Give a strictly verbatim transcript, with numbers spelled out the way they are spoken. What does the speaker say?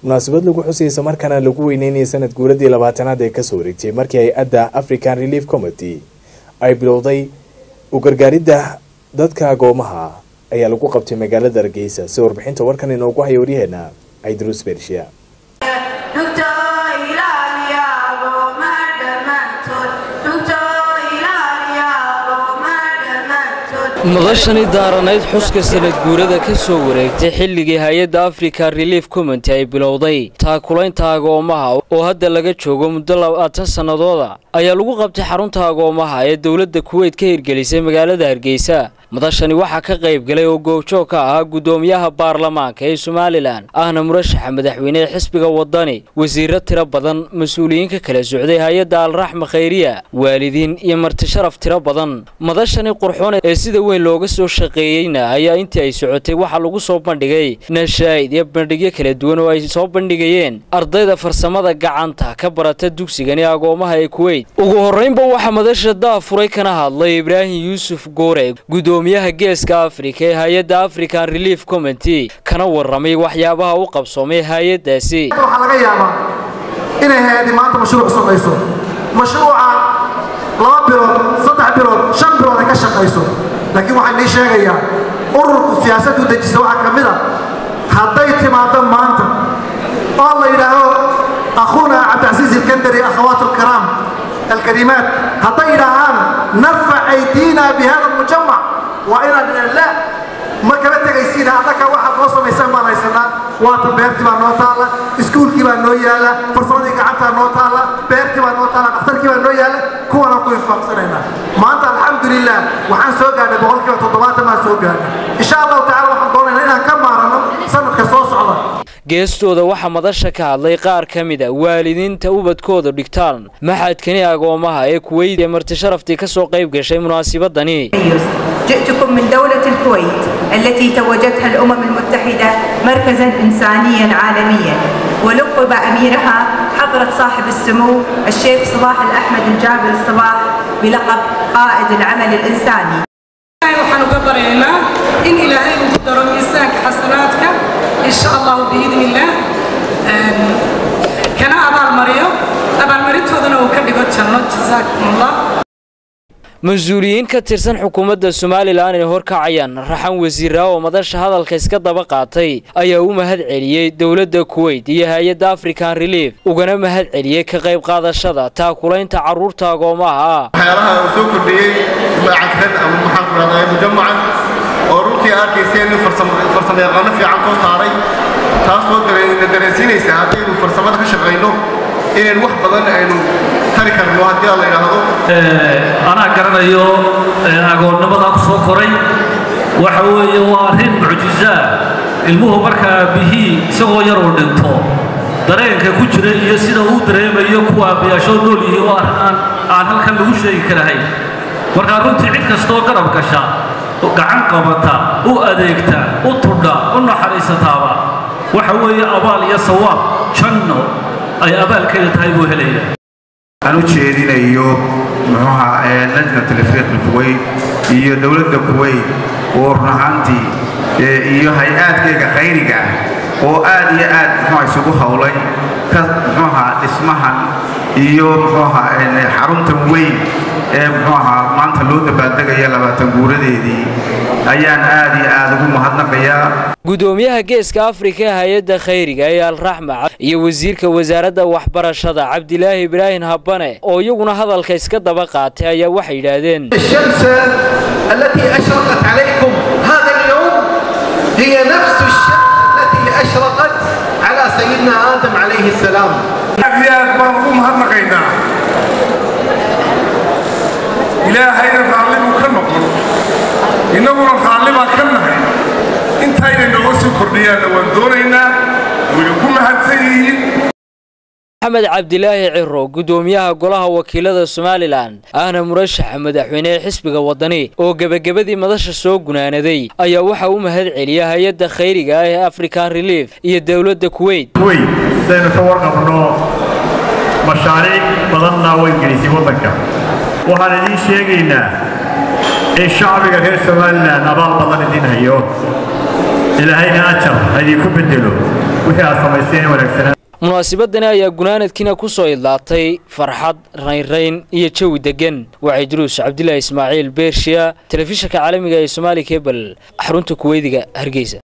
munaasabad lagu xusaysa markana lagu weyneynay sanad guuradii labaatanaad ee ka soo wareegtay markii ay adda African Relief Committee ay bilowday u gargaaridda dadka agoomaha ayaa lagu qabtay magaalada Hargeysa. Si warbixinta warkan inoogu hayo wariyaheenna Idris Bershiya. madashani daaranayd xuska sanad guurada ka soo wareegtay xilligii hay'adda Africa Relief Committee ay bilowday taakulaynta agoomaha oo hadda laga joogo muddo labaatan sanadooda ayaa lagu qabtay xarunta agoomaha ee dawladda Kuwait ka hirgelisay magaalada Hargeysa. madashani waxa ka qayb galay oo goobjoog ka ah gudoomiyaha baarlamaanka ee Somaliland ahna murashaxa madaxweynaha xisbiga wadani, wasiirro tiro badan, mas'uuliyiin ka kala socday hay'adda Al-Raxma Khayriya, waalidiin iyo marti sharaf tiro badan. madashani qurxoon ee sida weyn looga soo shaqeeyayna ayaa intii ay socotay waxa lagu soo bandhigay nashaa'id iyo bandhigyo kala duwan oo ay soo bandhigayeen ardayda farsamada gacanta ka barata dugsigani agoomaha ee Kuwait. ugu horreynba waxa madasha daafuray kana hadlay Ibrahim Yusuf Goore, gudoomiyaha geeska Afrika ee hay'adda African Relief Committee, kana warramay waxyaabaha uu qabsoomay hay'addaasi. waxa laga yaabaa inay hay'adda maanta mashruuc samayso mashruuca laba bilood saddex bilood shan bilood ay ka shaqayso, laakiin waxaan idin sheegayaa ururku siyaasaddu dejisa waxa ka mid ah hadday timaado maanta oo la yidhaahdo akhuuna Cabdicasiis Ilkandari akhawaatu alkiraam الكلمات هذا إلهان نرفع أيدينا بهذا المجمع وإلى لا ما كانت تجسيد هذا كواحد وصل يسمى ما يسمى وات بيرت ما نوتالا سكول كيما نويالا فرصوني قعدت نوتالا بيرت ما نوتالا أختار كيما نويالا كونا كوي فاقسرنا ما أنت الحمد لله وحن سوقنا بقول كيما تضمات ما سوقنا إن شاء الله تعالى وحن ضلنا هنا كم مرة سنة كسوس على geestooda waxa madasha ka hadlay qaar kamid ah waalidiinta ubadkooda dhigtaan maxadkani agoomaha ee Kuwait ee marti sharaftii ka soo qayb gashay munaasabadani. جئتكم من دولة الكويت التي توجتها الأمم المتحدة مركزا إنسانيا عالميا ولقب أميرها حضرة صاحب السمو الشيخ صلاح الأحمد الجابر الصباح بلقب قائد العمل الإنساني. وحنقدرنا إن إلهي قدر ميزانك حسناتك إن شاء الله بإذن الله. كان أبا المريض أبا المريض هذا وكذب جنات جزاكم الله. مسؤولين كترسن حكومة الصوماليلاند ee horkacayaan raxan wasiirra oo madasha hadalka iska daba qaatay ayaa u mahad celiyay dawladda Kuwait iyo hay'adda African Relief ugana mahad celiyay ka qayb qaadashada taakulaynta carruurta agoomaha. waxyaalaha uu soo kordhiyay macankad ama muxaafadada mujammacan oo runtii arkayseen farsamo yaqaan fiican soo saaray taasoo dareensiinaysa haddaynu farsamada ka shaqeyno inaan wax badan aynu tari karno haddii la yiraahdo. أنا قرنيو أقولنبض أقصى كوري وحوي وارهن معجزة المهم بركة به سوى يرون التو درين كوجرة يسيره درين يكوا بيشون دولي وارهن عن هالكلام وشيء كرهي بركة رنتي عندك استوكر بكشا وقعن قبضة وأديكتا وطردا ونحريسة تابا وحوي أبال يسوى شنو أي أبال كي تهيبوا هليه. أنا أشهدين أيوب معها لجنة الإفريق الكويت هي دولة الكويت ورنحانتي هي هيئات كذا خيرية وآد يآد ما يسوقها ولاي كمعها اسمها هي معها حرم تموين معها ما أنت لود بعدك يلا بتنقول دي أيان آد يآد هم هذا بيا. gudoomiyaha geeska Afrika ee hay'adda Khayriga ee Al-Raxma iyo wasiirka wasaaradda waxbarashada Cabdilaahi Ibrahim Habane oo iyaguna hadalka iska daba qaatay ayaa waxay yiraahdeen الشمس التي أشرقت عليكم هذا اليوم هي نفس الشمس التي أشرقت على سيدنا آدم عليه السلام. أبيات مرحوم هرنقينا إلهي الغالب كنقول إنه الغالب كنهي intayna noo soo kordhiyaan waan doonaynaa wuu mahadsanyihiin. Maxamed Cabdilaahi Ciro, gudoomiyaha golaha wakiilada Somaliland ahna murashaxa madaxweynaha xisbiga wadani oo gabagabadii madasha soo gunaanaday ayaa waxa uu mahad celiyay hay'adda Khayriga ee African Relief iyo dawladda Kuwait. Kuwait sidaynu ka warqabno mashaariic badanna way gelisay waddanka. waxaan idin sheegaynaa in shacbiga reer Somaliland abaal badan idin hayo ilaahayna ajar idinku bedelo wixii aad samaysteen wanaagsanaa. munaasabadani ayaa gunaanadkiina ku soo idlaatay farxad raynrayn iyo jawi degan. waxay Idruus Cabdilaahi Ismaaciil Beershiya telefishinka caalamiga ee Soomaali Cable xarunta Kuweydiga Hargeysa.